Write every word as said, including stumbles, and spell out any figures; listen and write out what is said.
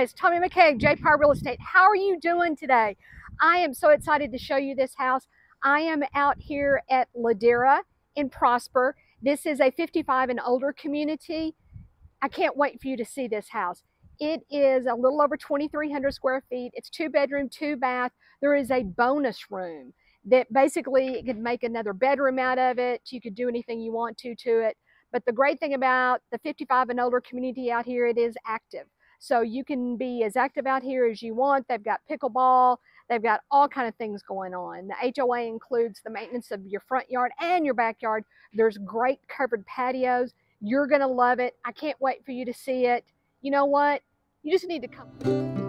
Miss Tommy McCaig, J Power Real Estate. How are you doing today? I am so excited to show you this house. I am out here at Ladera in Prosper. This is a fifty-five and older community. I can't wait for you to see this house. It is a little over twenty-three hundred square feet. It's two bedroom, two bath. There is a bonus room that basically you could make another bedroom out of it. You could do anything you want to to it. But the great thing about the fifty-five and older community out here, it is active. So you can be as active out here as you want. They've got pickleball. They've got all kind of things going on. The H O A includes the maintenance of your front yard and your backyard. There's great covered patios. You're going to love it. I can't wait for you to see it. You know what? You just need to come.